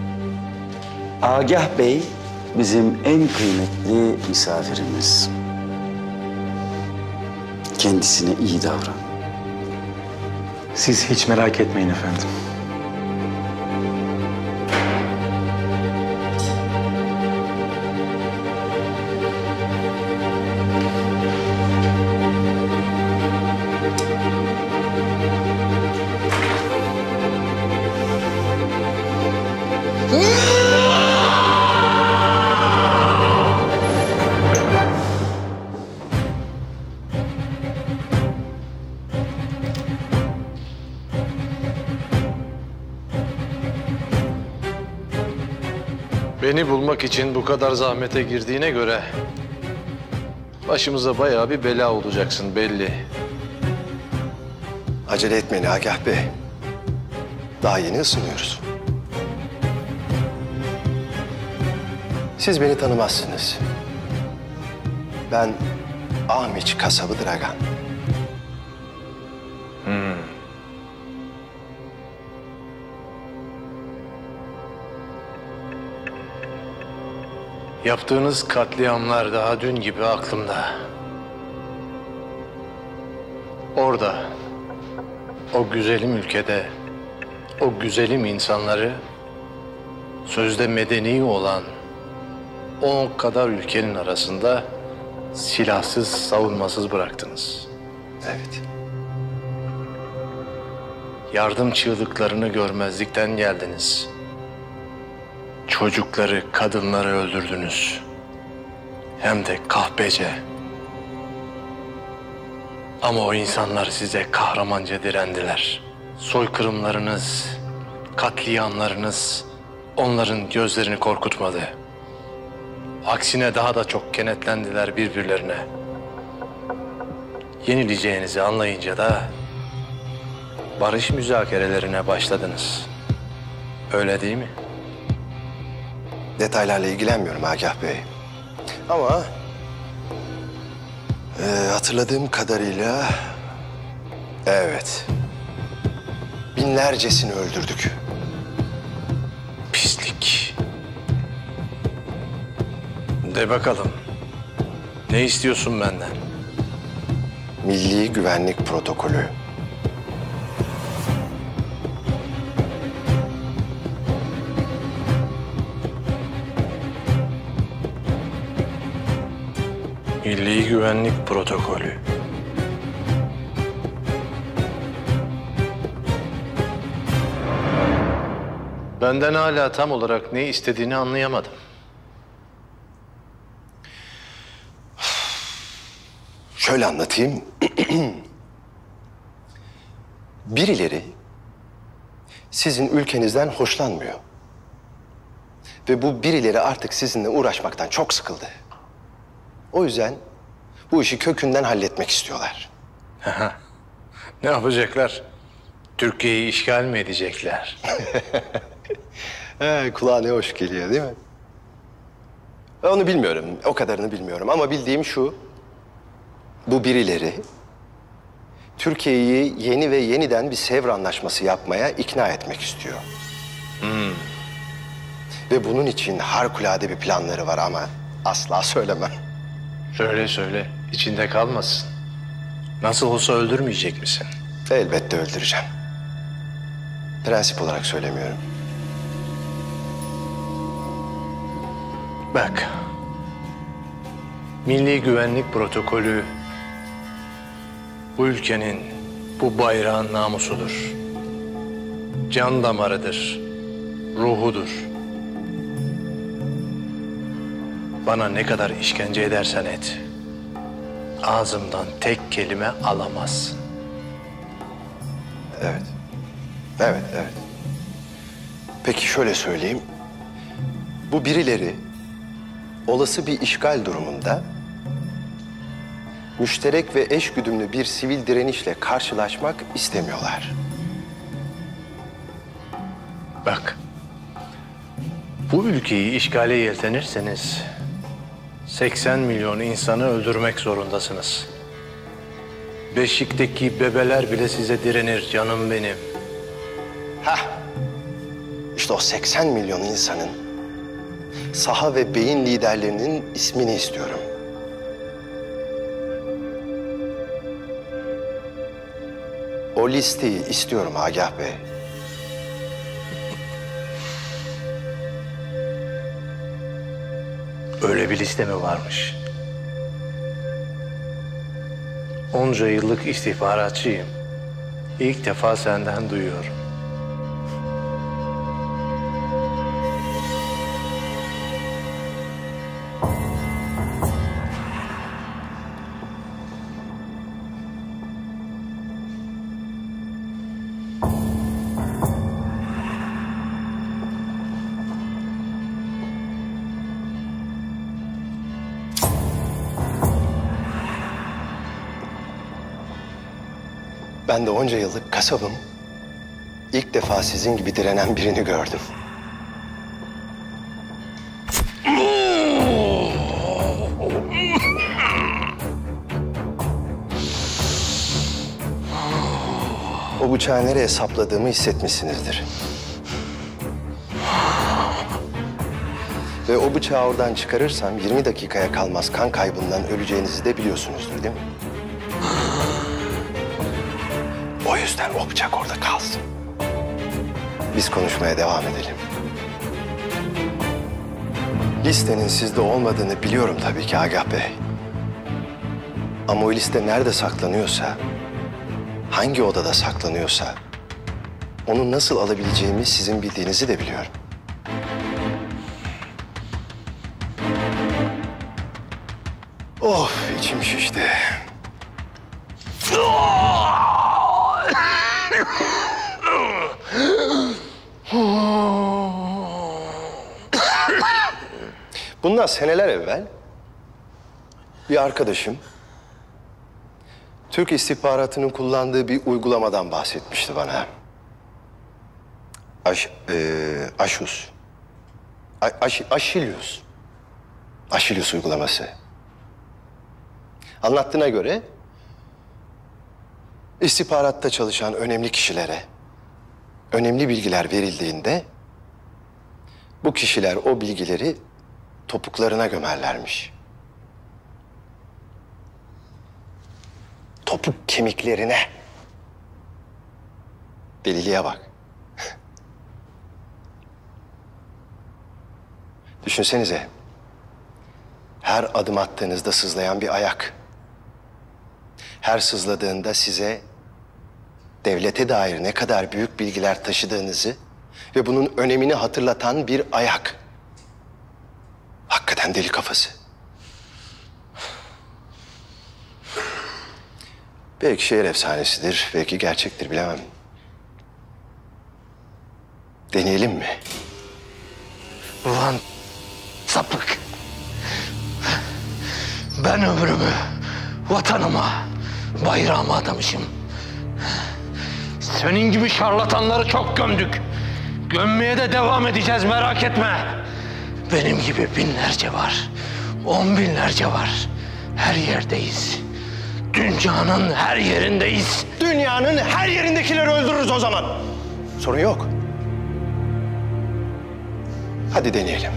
Agah Bey bizim en kıymetli misafirimiz. Kendisine iyi davran. Siz hiç merak etmeyin efendim. Beni bulmak için bu kadar zahmete girdiğine göre başımıza bayağı bir bela olacaksın belli. Acele etmeyin Agah Bey. Daha yeni ısınıyoruz. Siz beni tanımazsınız. Ben Ahmiç kasabı Dragan. Yaptığınız katliamlar daha dün gibi aklımda. Orada, o güzelim ülkede, o güzelim insanları sözde medeni olan o kadar ülkenin arasında silahsız, savunmasız bıraktınız. Evet. Yardım çığlıklarını görmezlikten geldiniz. Çocukları, kadınları öldürdünüz. Hem de kahpece. Ama o insanlar size kahramanca direndiler. Soykırımlarınız, katliamlarınız onların gözlerini korkutmadı. Aksine daha da çok kenetlendiler birbirlerine. Yenileceğinizi anlayınca da barış müzakerelerine başladınız. Öyle değil mi? Detaylarla ilgilenmiyorum Agah Bey. Ama hatırladığım kadarıyla evet, binlercesini öldürdük. Pislik. De bakalım. Ne istiyorsun benden? Milli Güvenlik Protokolü. Milli Güvenlik Protokolü. Benden hala tam olarak ne istediğini anlayamadım. Şöyle anlatayım. Birileri sizin ülkenizden hoşlanmıyor. Ve bu birileri artık sizinle uğraşmaktan çok sıkıldı. O yüzden bu işi kökünden halletmek istiyorlar. Ne yapacaklar? Türkiye'yi işgal mi edecekler? Kulağa ne hoş geliyor değil mi? Onu bilmiyorum, o kadarını bilmiyorum ama bildiğim şu. Bu birileri Türkiye'yi yeni ve yeniden bir Sevr Anlaşması yapmaya ikna etmek istiyor. Ve bunun için harikulade bir planları var ama asla söylemem. Söyle söyle, içinde kalmasın. Nasıl olsa öldürmeyecek misin? Elbette öldüreceğim. Prensip olarak söylemiyorum. Bak, Milli Güvenlik Protokolü bu ülkenin, bu bayrağın namusudur. Can damarıdır, ruhudur. Bana ne kadar işkence edersen et, ağzımdan tek kelime alamazsın. Evet. Evet. Peki şöyle söyleyeyim. Bu birileri olası bir işgal durumunda müşterek ve eşgüdümlü bir sivil direnişle karşılaşmak istemiyorlar. Bak, bu ülkeyi işgale yeltenirseniz 80 milyon insanı öldürmek zorundasınız. Beşik'teki bebeler bile size direnir canım benim. Hah. İşte o 80 milyon insanın saha ve beyin liderlerinin ismini istiyorum. O listeyi istiyorum Agah Bey. Öyle bir liste mi varmış? Onca yıllık istihbaratçıyım. İlk defa senden duyuyorum. Ben de onca yıllık kasabım. İlk defa sizin gibi direnen birini gördüm. O bıçağı nereye sapladığımı hissetmişsinizdir. Ve o bıçağı oradan çıkarırsam 20 dakikaya kalmaz kan kaybından öleceğinizi de biliyorsunuzdur değil mi? O yüzden o bıçak orada kalsın. Biz konuşmaya devam edelim. Listenin sizde olmadığını biliyorum tabii ki Agah Bey. Ama o liste nerede saklanıyorsa, hangi odada saklanıyorsa, onu nasıl alabileceğimi sizin bildiğinizi de biliyorum. Of, içim şişti. Bundan seneler evvel bir arkadaşım Türk istihbaratının kullandığı bir uygulamadan bahsetmişti bana. Achilles uygulaması. Anlattığına göre istihbaratta çalışan önemli kişilere önemli bilgiler verildiğinde bu kişiler o bilgileri topuklarına gömerlermiş. Topuk kemiklerine. Deliliğe bak. Düşünsenize. Her adım attığınızda sızlayan bir ayak. Her sızladığında size devlete dair ne kadar büyük bilgiler taşıdığınızı ve bunun önemini hatırlatan bir ayak. Hakikaten deli kafası. Belki şehir efsanesidir, belki gerçektir bilemem. Deneyelim mi? Ulan sapık. Ben ömrümü vatanıma, bayrağıma adamışım. Senin gibi şarlatanları çok gömdük. Gömmeye de devam edeceğiz, merak etme. Benim gibi binlerce var. 10 binlerce var. Her yerdeyiz. Dünyanın her yerindeyiz. Dünyanın her yerindekileri öldürürüz o zaman. Sorun yok. Hadi deneyelim.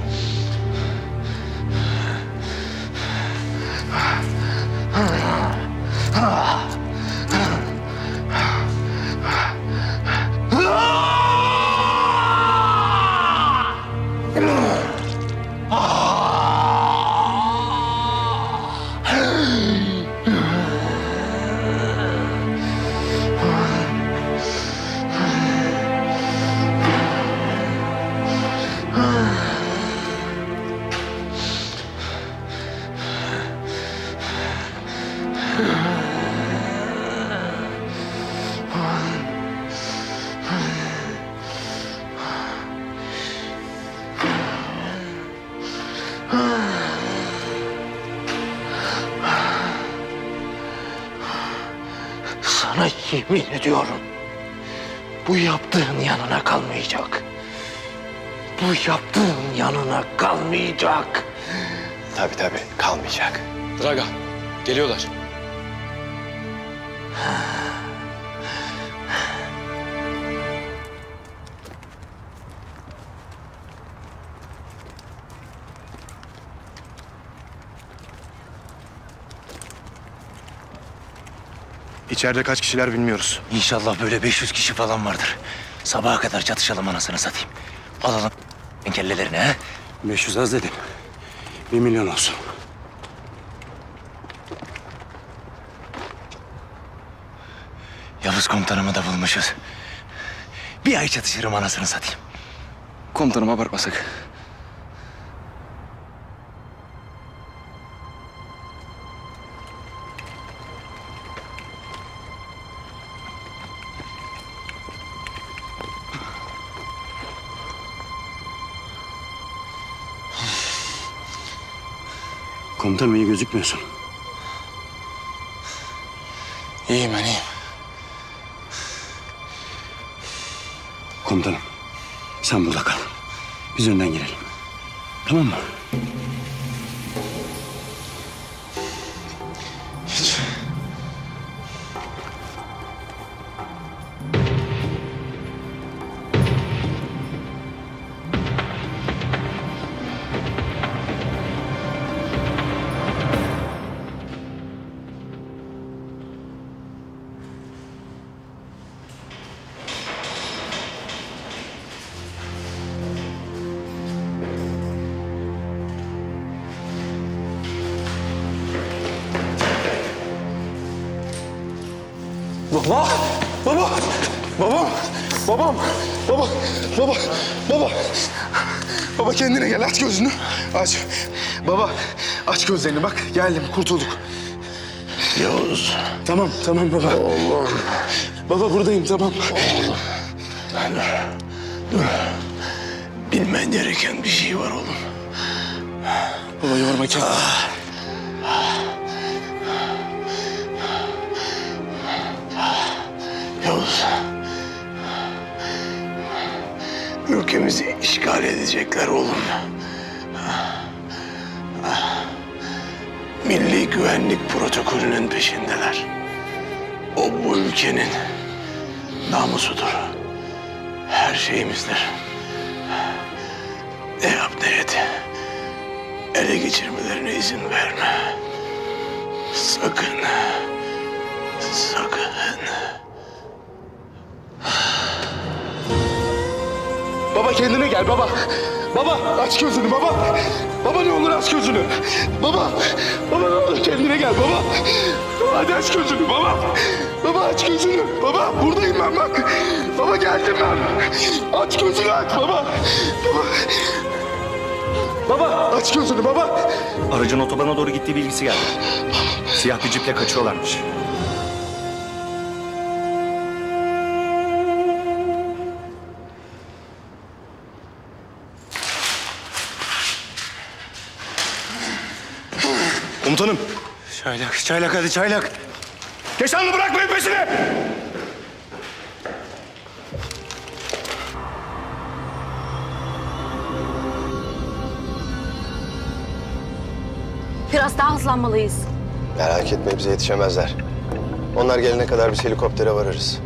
Sana yemin ediyorum. Bu yaptığın yanına kalmayacak. Bu yaptığın yanına kalmayacak. Tabii kalmayacak. Draga, geliyorlar. İçeride kaç kişiler bilmiyoruz. İnşallah böyle 500 kişi falan vardır. Sabaha kadar çatışalım anasını satayım. Alalım kellelerini ha. 500 az dedim. 1 milyon olsun. Yavuz komutanımı da bulmuşuz. Bir ay çatışırım anasını satayım. Komutanım abartmasak. Komutanım iyi gözükmüyorsun. İyiyim ben iyiyim. Komutanım sen burada kal. Biz önden girelim. Tamam mı? Baba! Baba! Babam! Babam! Baba! Baba! Baba! Baba kendine gel, aç gözünü. Aç. Baba, aç gözlerini bak. Geldim, kurtulduk. Yavuz. Tamam baba. Oğlum. Baba buradayım, tamam. Oğlum. Dur. Bilmen gereken bir şey var oğlum. Baba yorma kendini. Yavuz. Ülkemizi işgal edecekler oğlum. Milli güvenlik protokolünün peşindeler. O bu ülkenin namusudur. Her şeyimizdir. Ne yap ne et. Ele geçirmelerine izin verme. Sakın. Sakın. Baba kendine gel baba. Baba aç gözünü baba. Baba ne olur aç gözünü. Baba ne olur kendine gel baba. Baba hadi aç gözünü baba. Baba aç gözünü. Baba buradayım ben bak. Baba geldim ben. Aç gözünü aç baba. Baba aç gözünü baba. Aracın otobana doğru gittiği bilgisi geldi. Siyah bir ciple kaçıyorlarmış. Komutanım. Çaylak hadi çaylak. Keşanlı bırakmayın peşini. Biraz daha hızlanmalıyız. Merak etme bize yetişemezler. Onlar gelene kadar biz helikoptere varırız.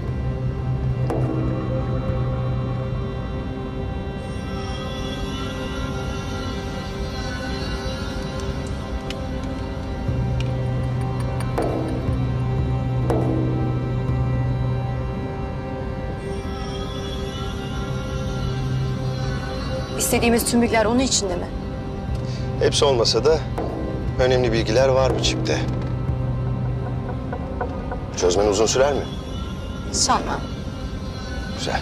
İstediğimiz tüm bilgiler onun içinde mi? Hepsi olmasa da önemli bilgiler var bu çipte. Çözmen uzun sürer mi? Sanmam. Güzel.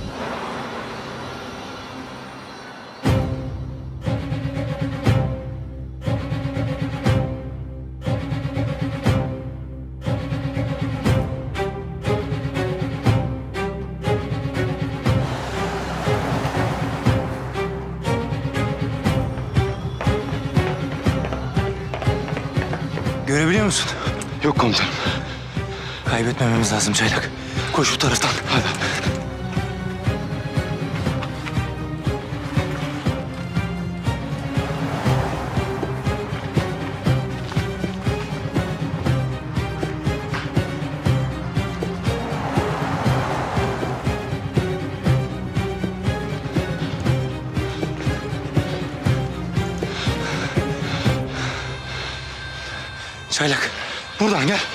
Görebiliyor musun? Yok komutanım. Kaybetmememiz lazım çaylak. Koş bu taraftan. Hadi. Çaylak, buradan gel.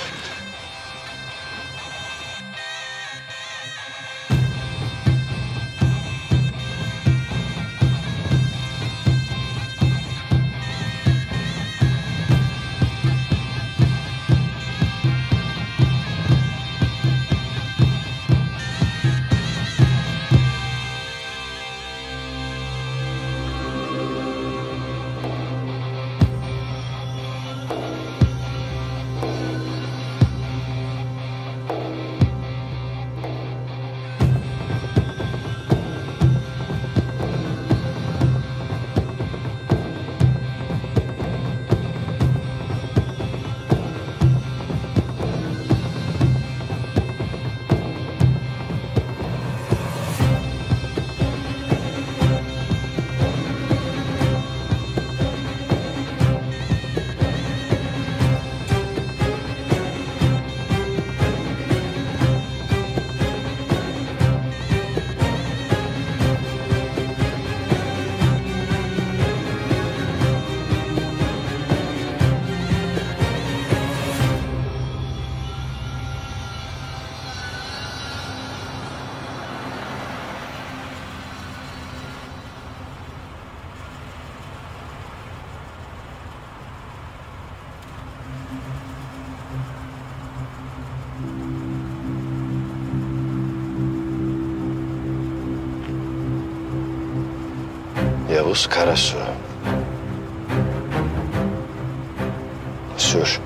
Yavuz Karasu. Sür.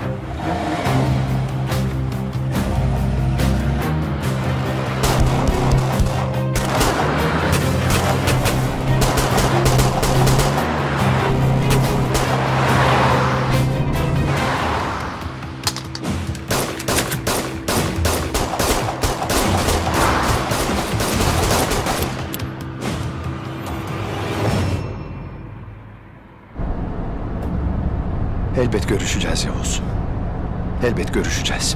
Elbet görüşeceğiz Yavuz. Elbet görüşeceğiz.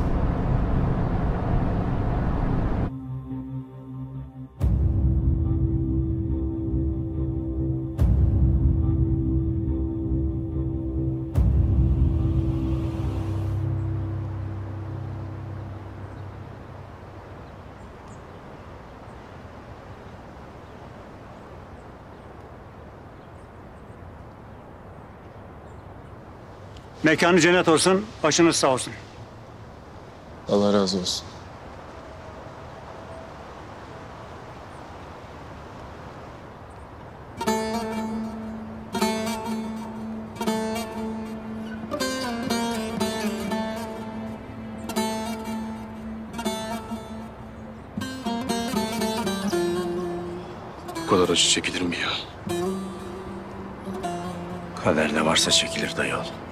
Mekanı cennet olsun, başınız sağ olsun. Allah razı olsun. Bu kadar acı çekilir mi ya? Kaderde varsa çekilir dayı oğlum.